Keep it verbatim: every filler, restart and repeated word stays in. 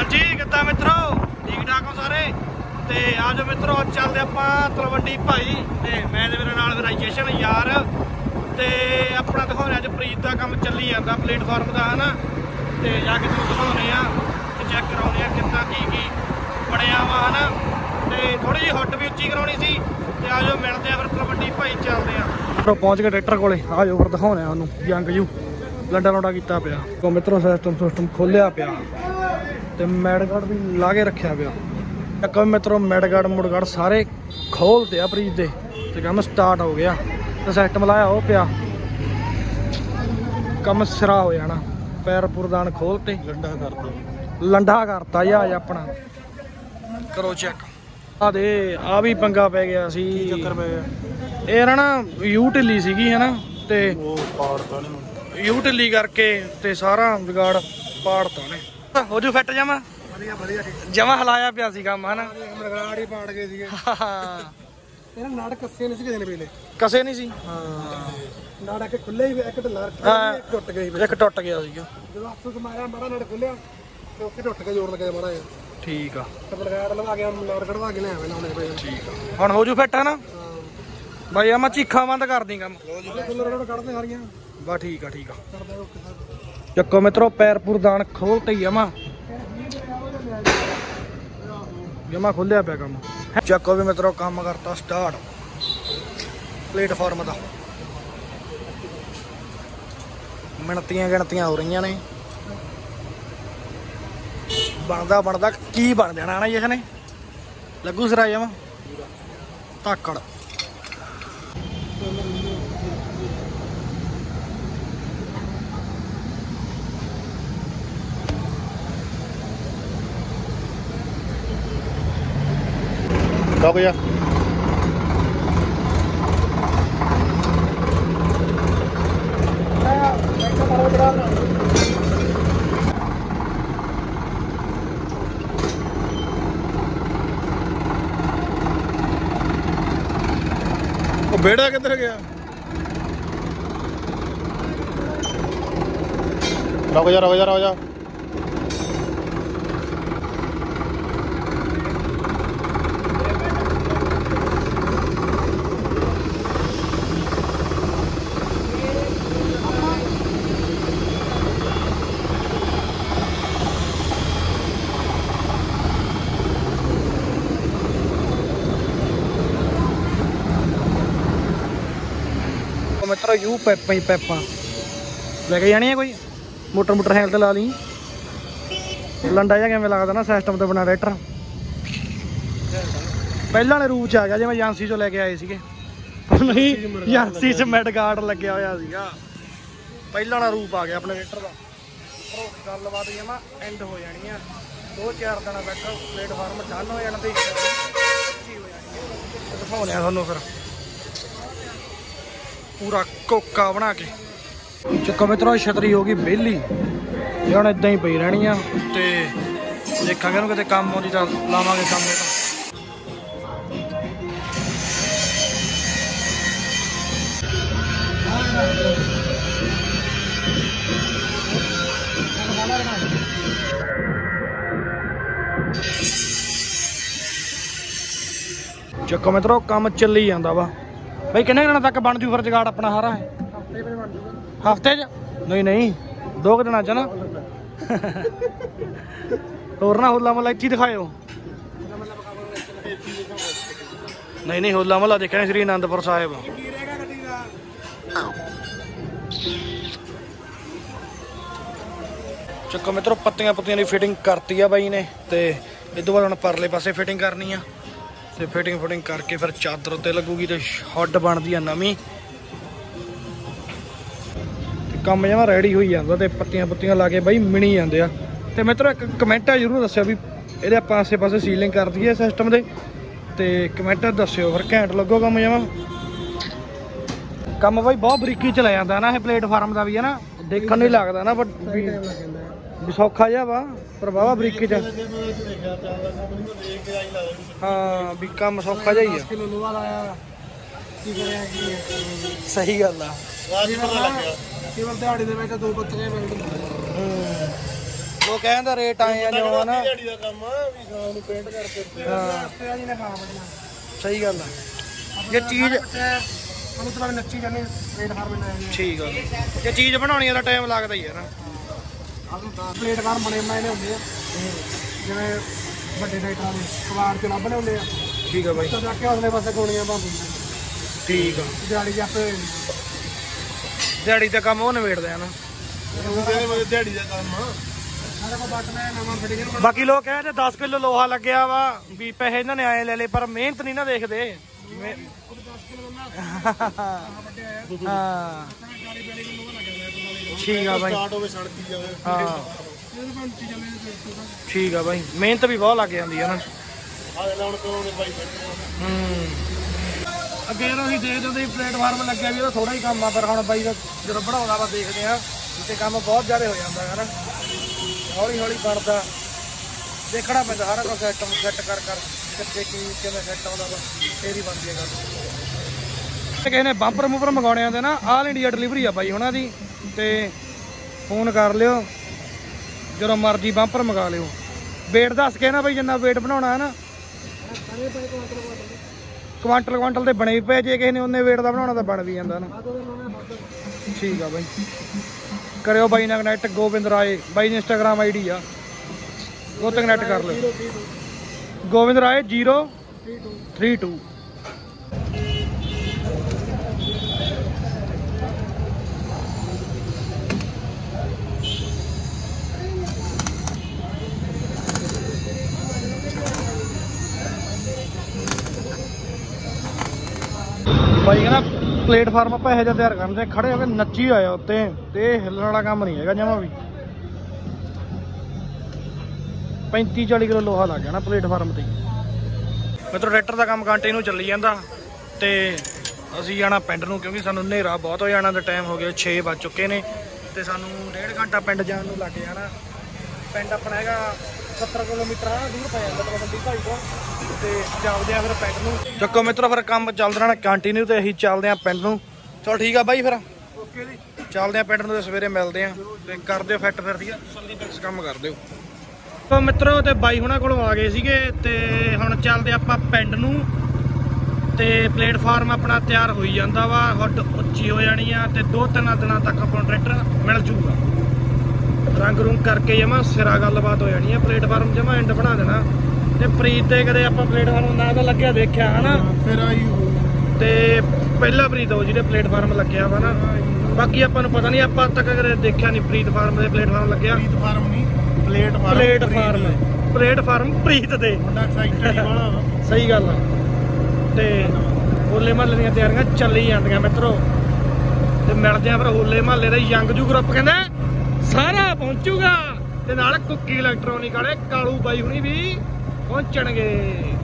जी कितना मित्रों ठीक ठाक हो सारे ते आज मित्रों चलते ਆਪਾਂ ਤਲਵੰਡੀ ਭਾਈ ਤੇ ਮੈਂ ਤੇ ਮੇਰੇ ਨਾਲ ਮੇਰਾ ਜਸ਼ਨ ਯਾਰ ਤੇ ਆਪਣਾ ਦਿਖਾਉਣੇ ਅੱਜ ਪ੍ਰੀਤ ਦਾ ਕੰਮ ਚੱਲੀ ਜਾਂਦਾ ਪਲੇਟਫਾਰਮ ਦਾ ਹਨਾ ਤੇ ਜਾ ਕੇ ਤੁਹਾਨੂੰ ਦਿਖਾਉਣੇ ਆ ਤੇ ਚੈੱਕ ਕਰਾਉਣੇ ਆ ਕਿੰਨਾ ਕੀ ਕੀ ਬਣਿਆ ਵਾ ਹਨਾ ਤੇ ਥੋੜੀ ਜਿਹੀ ਹੁੱਟ ਵੀ ਉੱਚੀ ਕਰਾਉਣੀ ਸੀ ਤੇ ਆਜੋ ਮਿਲਦੇ ਆ ਫਿਰ ਤਲਵੰਡੀ ਭਾਈ ਚੱਲਦੇ ਆ ਮਿੱਤਰੋ ਪਹੁੰਚ ਗਏ ਟਰੈਕਟਰ ਕੋਲੇ ਆਜੋ ਫਿਰ ਦਿਖਾਉਣੇ ਆ ਉਹਨੂੰ ਜੰਗ ਜੂ ਲੰਡਾ ਲੋਡਾ ਕੀਤਾ ਪਿਆ ਕੋ ਮਿੱਤਰੋ ਸਿਸਟਮ ਸਿਸਟਮ ਖੋਲਿਆ ਪਿਆ ਤੇ ਮੈਡਗਾਰਡ ਵੀ ਲਾ ਕੇ ਰੱਖਿਆ ਪਿਆ ਇੱਕ ਮਿੱਤਰੋ ਮੈਡਗਾਰਡ ਮੁੜਗਾਰਡ ਸਾਰੇ ਖੋਲਤੇ ਆ ਪ੍ਰੀਤ ਦੇ ਤੇ ਕੰਮ ਸਟਾਰਟ ਹੋ ਗਿਆ ਤੇ ਸਿਸਟਮ ਲਾਇਆ ਉਹ ਪਿਆ ਕੰਮ ਸਿਰਾ ਹੋ ਜਾਣਾ ਪੈਰ ਪੁਰਦਾਨ ਖੋਲਤੇ ਲੰਡਾ ਕਰਤਾ ਲੰਡਾ ਕਰਤਾ ਯਾ ਆਪਣਾ ਕਰੋ ਚੈੱਕ ਆ ਦੇ ਆ ਵੀ ਪੰਗਾ ਪੈ ਗਿਆ ਸੀ ਚੱਕਰ ਪੈ ਗਿਆ ਇਹ ਨਾ ਯੂ ਢਿੱਲੀ ਸੀਗੀ ਹਨਾ ਤੇ ਉਹ ਪਾੜਤਾ ਨੇ ਯੂ ਢਿੱਲੀ ਕਰਕੇ ਤੇ ਸਾਰਾ ਵਿਗਾੜ ਪਾੜਤਾ ਨੇ ਹੋ ਜੂ ਫਿੱਟ ਜਾਵਾਂ ਵਧੀਆ ਵਧੀਆ ਜਮਾ ਹਲਾਇਆ ਪਿਆ ਸੀ ਕੰਮ ਹਨਾ ਮਰਗਾੜ ਹੀ ਪਾੜ ਗਏ ਸੀਗੇ ਇਹਨਾਂ ਨਾੜ ਕੱਸੇ ਨਹੀਂ ਸੀ ਕਿਸੇ ਨੇ ਪਹਿਲੇ ਕਸੇ ਨਹੀਂ ਸੀ ਹਾਂ ਨਾੜ ਇੱਕ ਖੁੱਲੇ ਹੀ ਇੱਕ ਢਿੱਲਾ ਰੱਖਿਆ ਇੱਕ ਟੁੱਟ ਗਈ ਇੱਕ ਟੁੱਟ ਗਿਆ ਸੀਗਾ ਜਦੋਂ ਹੱਥੋਂ ਮਾਰਿਆ ਮਾੜਾ ਨਾੜ ਖੁੱਲਿਆ ਤੇ ਉੱਥੇ ਟੁੱਟ ਕੇ ਜੋੜ ਲੱਗਿਆ ਮਾੜਾ ਜਿਹਾ ਠੀਕ ਆ ਤੇ ਮਰਗਾੜ ਲਵਾ ਕੇ ਨਾੜ ਕਢਵਾ ਕੇ ਲਿਆਵੇਂ ਲਾਉਣੇ ਪਏ ਠੀਕ ਆ ਹੁਣ ਹੋ ਜੂ ਫਿੱਟ ਹਨਾ ਬਾਈ ਆ ਮੈਂ ਚੀਖਾਂ ਬੰਦ ਕਰ ਦੀ ਕੰਮ ਕੱਢਦੇ ਸਾਰੀਆਂ ਬਾ ਠੀਕ ਆ ਠੀਕ ਆ ਚੱਕੋ ਮਿੱਤਰੋ ਪੈਰ ਪੁਰਦਾਨ ਖੋਲਤੇ ਹੀ ਜਮਾ ਜਮਾ ਖੋਲਿਆ ਪਿਆ ਕੰਮ ਚੱਕੋ ਵੀ ਮਿੱਤਰੋ ਕੰਮ ਕਰਤਾ ਸਟਾਰਟ ਪਲੇਟਫਾਰਮ ਦਾ ਮਿਣਤੀਆਂ ਗਿਣਤੀਆਂ ਹੋ ਰਹੀਆਂ ਨੇ ਬਣਦਾ ਬਣਦਾ ਕੀ ਬਣ ਜਾਣਾ ਨਾ ਜਿਸ ਨੇ ਲੱਗੂ ਸਿਰਾ ਜਮਾ ਧਾਕੜ ਰੁਕ ਜਾ ਉਹ ਬੇੜਾ ਕਿੱਧਰ ਗਿਆ ਰੁਕ ਜਾ ਰੁਕ ਜਾ ਰੁਕ ਜਾ ਮਿੱਤਰੋ ਯੂ ਪੈਪਾਂ ਹੀ ਪੈਪਾਂ ਲੈ ਕੇ ਜਾਣੀ ਆ ਕੋਈ ਮੋਟਰ ਮੋਟਰ ਹੈਲ ਤੇ ਲਾ ਲਈ ਲੰਡਾ ਜਿਹਾ ਕਿਵੇਂ ਲੱਗਦਾ ਨਾ ਸਿਸਟਮ ਤੇ ਬਣਾ ਟਰੈਕਟਰ ਪਹਿਲਾਂ ਵਾਲੇ ਰੂਪ ਚ ਆ ਗਿਆ ਜਿਵੇਂ ਏਜੰਸੀ ਚੋਂ ਲੈ ਕੇ ਆਏ ਸੀਗੇ ਨਹੀਂ ਏਜੰਸੀ ਚ ਮੈਡਗਾਰਡ ਲੱਗਿਆ ਹੋਇਆ ਸੀਗਾ ਪਹਿਲਾਂ ਵਾਲਾ ਰੂਪ ਆ ਗਿਆ ਆਪਣੇ ਟਰੈਕਟਰ ਦਾ ਗੱਲਬਾਤ ਜਮਾ ਐਂਡ ਹੋ ਜਾਣੀ ਆ ਦੋ ਚਾਰ ਦਿਨਾਂ ਤੱਕ ਪਲੇਟਫਾਰਮ ਡਨ ਹੋ ਜਾਣਾ ਤੇ ਅੱਛੀ ਹੋ ਜਾਣੀ ਦਿਖਾਉਂਦੇ ਆ ਤੁਹਾਨੂੰ ਫਿਰ ਪੂਰਾ ਕੋਕਾ ਬਣਾ ਕੇ ਚੱਕੋ ਮਿੱਤਰੋ ਛਤਰੀ ਹੋ ਗਈ ਵਿਹਲੀ ਇਹ ਹੁਣ ਇਦਾਂ ਹੀ ਪਈ ਰਹਿਣੀ ਆ ਤੇ ਦੇਖਾਂਗੇ ਇਹਨੂੰ ਕਿਤੇ ਕੰਮ ਆਉਂਦੀ ਤਾਂ ਲਾਵਾਂਗੇ ਕੰਮ ਇਹਦਾ ਚੱਕੋ ਮਿੱਤਰੋ ਕੰਮ ਚੱਲੀ ਜਾਂਦਾ ਵਾ भाई किन्ने दिन तक बन जू फिर जुगाड़ अपना सारा है हफ्ते च नहीं नहीं दो दिन च ना होर ना होला महला इत्थे दिखाओ नहीं नहीं होला महला देखने श्री आनंदपुर साहिब चक्को मित्रों पत्तियां पुत्तियां की फिटिंग करती है बाई ने तो इस बाद हम परले पासे फिटिंग करनी है ਤੇ ਫਿਟਿੰਗ ਫੁਟਿੰਗ ਕਰਕੇ ਫਿਰ ਚਾਦਰ ਉੱਤੇ ਲੱਗੂਗੀ ਤੇ ਹੱਡ ਬਣਦੀ ਆ ਨਵੀਂ ਤੇ ਕੰਮ ਜਮਾ ਰੈਡੀ ਹੋਈ ਜਾਂਦਾ ਤੇ ਪੱਤੀਆਂ ਪੁੱਤੀਆਂ ਲਾ ਕੇ ਬਾਈ ਮਿਣੀ ਜਾਂਦੇ ਆ ਤੇ ਮਿੱਤਰੋ ਇੱਕ ਕਮੈਂਟ ਆ ਜ਼ਰੂਰ ਦੱਸਿਓ ਵੀ ਇਹਦੇ ਆਪਾਂ ਆਸੇ ਪਾਸੇ ਸੀਲਿੰਗ ਕਰ ਦਈਏ ਸਿਸਟਮ ਦੇ ਤੇ ਕਮੈਂਟ ਦੱਸਿਓ ਫਿਰ ਘੈਂਟ ਲੱਗੋ ਕੰਮ ਜਮਾ ਕੰਮ ਬਾਈ ਬਹੁਤ ਬਰੀਕੀ ਚ ਲੈ ਜਾਂਦਾ ਨਾ ਇਹ ਪਲੇਟਫਾਰਮ ਦਾ ਵੀ ਹੈ ਨਾ ਦੇਖਣ ਨੂੰ ਹੀ ਲੱਗਦਾ ਨਾ ਬਟ ਵੀ ਸੌਖਾ ਜਿਹਾ ਵਾ ਪਰ ਵਾਹਵਾ ਬਰੀਕੀ ਚ ਹਾਂ ਵੀ ਕੰਮ ਸੌਖਾ ਜਿਹਾ ਹੀ ਆ ਸਹੀ ਗੱਲ ਆ ਕੇਵਲ ਦਿਹਾੜੀ ਦੇ ਵਿੱਚ ਦੋ ਬੱਤੀਆਂ ਮਿਲਦੀਆਂ ਉਹ ਕਹਿੰਦਾ ਰੇਟ ਆਏ ਆ ਜੋ ਨਾ ਦਿਹਾੜੀ ਦਾ ਕੰਮ ਆ ਵੀ ਸ਼ਾਮ ਨੂੰ ਪੇਂਟ ਕਰਕੇ ਹਾਂ ਸਹੀ ਗੱਲ ਆ ਜੇ ਚੀਜ਼ ਮਤਲਬ ਨੱਚੀ ਜਾਂਦੇ ਪਲੇਟਫਾਰਮ ਬਣਾਏ ਠੀਕ ਆ ਜੇ ਚੀਜ਼ ਬਣਾਉਣੀ ਦਾ ਟਾਈਮ ਲੱਗਦਾ ਹੀ ਆ ਨਾ ਪਲੇਟਫਾਰਮ ਬਣੇ ਬਣਾਏ ਹੁੰਦੇ ਆ ਜਿਵੇਂ ਵੱਡੇ ਟਰੈਕਟਰਾਂ ਦੇ ਕਵਾੜ ਚ ਲੱਭਣੇ ਹੁੰਦੇ ਆ ਠੀਕ ਆ ਬਾਈ ਤਾਂ ਜਾ ਕੇ ਅਗਲੇ ਪਾਸੇ ਕੋਣੀਆਂ ਬੰਦ ਠੀਕ ਆ ਦਿਹਾੜੀ ਚ ਆਪੇ ਦਿਹਾੜੀ ਦਾ ਕੰਮ ਉਹ ਨਿਬੇੜਦੇ ਆ ਨਾ ਦਿਹਾੜੀ ਦਾ ਕੰਮ ਆ ਸਾਡੇ ਕੋਲ ਬਟਨ ਹੈ ਨਵਾਂ ਫਿਟਿੰਗ ਬਾਕੀ ਲੋਕ ਕਹਿੰਦੇ ਦਸ ਕਿਲੋ ਲੋਹਾ ਲੱਗਿਆ ਵਾ ਵੀ ਪੈਸੇ ਇਹਨਾਂ ਨੇ ਆਏ ਲੈ ਲਏ ਪਰ ਮਿਹਨਤ ਨਹੀਂ ਨਾ ਦੇਖਦੇ ਹਾਂ ਠੀਕ ਆ ਬਾਈ ਸਟਾਰਟ ਹੋਵੇ ਸੜਕੀ ਜਾਵੇ ਹਾਂ ਠੀਕ ਆ ਬਾਈ ਮਿਹਨਤ ਵੀ ਬਹੁਤ ਲੱਗ ਜਾਂਦੀ ਆ ਨਾ ਆਹ ਲਾਉਣ ਕੋਲੋਂ ਬਾਈ ਹੂੰ ਅੱਗੇ ਜਦੋਂ ਅਸੀਂ ਦੇਖਦੇ ਹੁੰਦੇ ਪਲੇਟਫਾਰਮ ਲੱਗਿਆ ਵੀ ਉਹਦਾ ਥੋੜਾ ਹੀ ਕੰਮ ਆ ਪਰ ਹੁਣ ਬਾਈ ਦਾ ਜਦੋਂ ਬਣਾਉਂਦਾ ਵਾ ਦੇਖਦੇ ਆ ਤੇ ਕੰਮ ਬਹੁਤ ਜ਼ਿਆਦਾ ਹੋ ਜਾਂਦਾ ਹੈ ਨਾ ਹੌਲੀ ਹੌਲੀ ਬਣਦਾ ਦੇਖਣਾ ਪੈਂਦਾ ਸਾਰਾ ਕੁਝ ਸਿਸਟਮ ਸੈੱਟ ਕਰ ਕਰ ਕਿੱਥੇ ਕੀ ਕਿਵੇਂ ਸੈੱਟ ਆਉਂਦਾ ਵਾ ਫੇਰ ਹੀ ਬਣਦੀ ਹੈ ਗੱਲ ਕਿਸੇ ਨੇ ਬੰਪਰ ਮੁੰਪਰ ਮੰਗਾਉਣੇ ਆਉਂਦੇ ਨਾ ਆਲ ਇੰਡੀਆ ਡਿਲੀਵਰੀ ਆ ਬਾਈ ਉਹਨਾਂ ਦੀ ਤੇ ਫੋਨ ਕਰ ਲਿਓ ਜਦੋਂ ਮਰਜ਼ੀ ਬੰਪਰ ਮੰਗਾ ਲਿਓ ਵੇਟ ਦੱਸ ਕੇ ਨਾ ਬਾਈ ਜਿੰਨਾ ਵੇਟ ਬਣਾਉਣਾ ਹੈ ਨਾ ਕੁਆਂਟਲ ਕੁਆਂਟਲ ਦੇ ਬਣੇ ਵੀ ਪਏ ਜੇ ਕਿਸੇ ਨੇ ਉਹਨੇ ਵੇਟ ਦਾ ਬਣਾਉਣਾ ਤਾਂ ਬਣ ਵੀ ਜਾਂਦਾ ਨਾ ਠੀਕ ਆ ਬਾਈ ਕਰਿਓ ਬਾਈ ਨਾਲ ਕਨੈਕਟ ਗੋਬਿੰਦ ਰਾਏ ਬਾਈ ਦੀ ਇੰਸਟਾਗ੍ਰਾਮ ਆਈ ਡੀ ਆ ਉਹ ਤੇ ਕਨੈਕਟ ਕਰ ਲਿਓ Gobind Rai zero three two ਬਾਈ ਕਹਿੰਦਾ ਪਲੇਟਫਾਰਮ ਆਪਾਂ ਇਹੋ ਜਿਹਾ ਤਿਆਰ ਕਰਦੇ ਖੜੇ ਹੋ ਕੇ ਨੱਚੀ ਆਇਆ ਉੱਤੇ ਤੇ ਇਹ ਹਿੱਲਣ ਵਾਲਾ ਕੰਮ ਨਹੀਂ ਹੈਗਾ ਜਮਾ ਵੀ ਪੈਂਤੀ ਚਾਲੀ ਕਿਲੋ ਲੋਹਾ ਲੱਗ ਗਿਆ ਨਾ ਪਲੇਟਫਾਰਮ ਤੇ ਮਿੱਤਰੋ ਟਰੈਕਟਰ ਦਾ ਕੰਮ ਕੰਟੀਨਿਊ ਚੱਲੀ ਜਾਂਦਾ ਤੇ ਅਸੀਂ ਜਾਣਾ ਪਿੰਡ ਨੂੰ ਕਿਉਂਕਿ ਸਾਨੂੰ ਹਨੇਰਾ ਬਹੁਤ ਹੋ ਜਾਣਾ ਤੇ ਟਾਈਮ ਹੋ ਗਿਆ ਛੇ ਵੱਜ ਚੁੱਕੇ ਨੇ ਤੇ ਸਾਨੂੰ ਡੇਢ ਘੰਟਾ ਪਿੰਡ ਜਾਣ ਨੂੰ ਲੱਗ ਜਾਣਾ ਪਿੰਡ ਆਪਣਾ ਹੈਗਾ ਸੱਤਰ ਕਿਲੋਮੀਟਰ ਆ ਦੂਰ ਪੈ ਜਾਂਦਾ ਤਲਵੰਡੀ ਭਾਈ ਤੋਂ ਤੇ ਚੱਲਦੇ ਆ ਫਿਰ ਪਿੰਡ ਨੂੰ ਚੱਕੋ ਮਿੱਤਰੋ ਫਿਰ ਕੰਮ ਚੱਲਦਾ ਰਹਿਣਾ ਕੰਟੀਨਿਊ ਤੇ ਅਸੀਂ ਚੱਲਦੇ ਆ ਪਿੰਡ ਨੂੰ ਚਲੋ ਠੀਕ ਆ ਬਾਈ ਫਿਰ ਓਕੇ ਜੀ ਚੱਲਦੇ ਆ ਪਿੰਡ ਨੂੰ ਤੇ ਸਵੇਰੇ ਮਿਲਦੇ ਆ ਤੇ ਕਰ ਦਿਓ ਫਿੱਟ ਫਿਰ ਠੀਕ ਆ ਜਲਦੀ ਫਿਕਸ ਕੰਮ ਕਰ ਦਿਓ ਤੋ ਮਿੱਤਰੋ ਤੇ ਬਾਈ ਹੁਣਾਂ ਕੋਲੋਂ ਆ ਗਏ ਸੀਗੇ ਤੇ ਹੁਣ ਚੱਲਦੇ ਆਪਾਂ ਪਿੰਡ ਨੂੰ ਤੇ ਪਲੇਟਫਾਰਮ ਆਪਣਾ ਤਿਆਰ ਹੋਈ ਜਾਂਦਾ ਵਾ ਹੁੱਡ ਉੱਚੀ ਹੋ ਜਾਣੀ ਆ ਤੇ ਦੋ ਤਿੰਨ ਦਿਨਾਂ ਤੱਕ ਆਪਾਂ ਨੂੰ ਟਰੈਕਟਰ ਮਿਲ ਜੂਗਾ ਰੰਗ ਰੁੰਗ ਕਰਕੇ ਜਮਾ ਸਿਰਾ ਗੱਲਬਾਤ ਹੋ ਜਾਣੀ ਆ ਪਲੇਟਫਾਰਮ ਜਮਾ ਐਂਡ ਬਣਾ ਦੇਣਾ ਤੇ ਪ੍ਰੀਤ ਤੇ ਕਦੇ ਆਪਾਂ ਪਲੇਟਫਾਰਮ ਨਾ ਤਾਂ ਲੱਗਿਆ ਦੇਖਿਆ ਹਨਾ ਫਿਰ ਆਈ ਤੇ ਪਹਿਲਾ ਪ੍ਰੀਤ ਉਹ ਜਿਹੜੇ ਪਲੇਟਫਾਰਮ ਲੱਗਿਆ ਵਾ ਨਾ ਬਾਕੀ ਆਪਾਂ ਨੂੰ ਪਤਾ ਨਹੀਂ ਆਪਾਂ ਤੱਕ ਕਦੇ ਦੇਖਿਆ ਨਹੀਂ ਪ੍ਰੀਤ ਫਾਰਮ ਦੇ ਪਲੇਟਫਾਰਮ ਲੱਗਿਆ ਪਲੇਟਫਾਰਮ ਨਹੀਂ ਪਲੇਟਫਾਰਮ ਪਲੇਟਫਾਰਮ ਪਲੇਟਫਾਰਮ ਪ੍ਰੀਤ ਦੇ ਮੁੰਡਾ ਐਕਸਾਈਟਡ ਵਾਲਾ ਸਹੀ ਗੱਲ ਆ ਤੇ ਹੋਲੇ ਮਹੱਲੇ ਦੀਆਂ ਤਿਆਰੀਆਂ ਚੱਲੀ ਜਾਂਦੀਆਂ ਮਿੱਤਰੋ ਤੇ ਮਿਲਦੇ ਆ ਫਿਰ ਹੋਲੇ ਮਹੱਲੇ ਦਾ ਯੰਗ ਜੂ ਗਰੁੱਪ ਕਹਿੰਦਾ ਸਾਰਾ ਪਹੁੰਚੂਗਾ ਤੇ ਨਾਲ ਕੁੱਕੀ ਇਲੈਕਟ੍ਰੋਨਿਕ ਵਾਲੇ ਕਾਲੂ ਬਾਈ ਹੁਣੀ ਵੀ ਪਹੁੰਚਣਗੇ।